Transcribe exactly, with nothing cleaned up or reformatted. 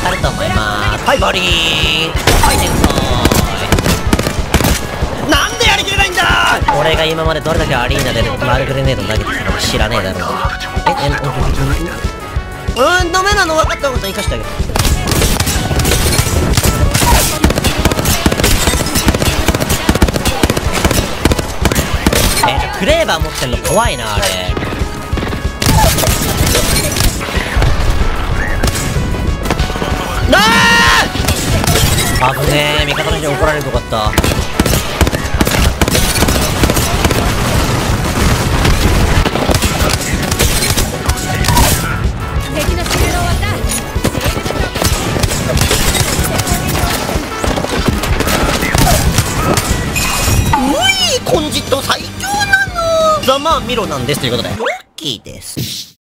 かると思います。はい、ボリーン。はい、天才。なんでやりきれないんだ。俺が今までどれだけアリーナでマルグレネード投げてたのか知らねえだろう。え、え、うん、ダメなの分かったのと生かしてあげる。え、クレーバー持ってんの怖いな、あれ。なあ、危ねえ、味方の人に怒られるとよかった。金色最強なの。ざまあミロなんですということでラッキーです。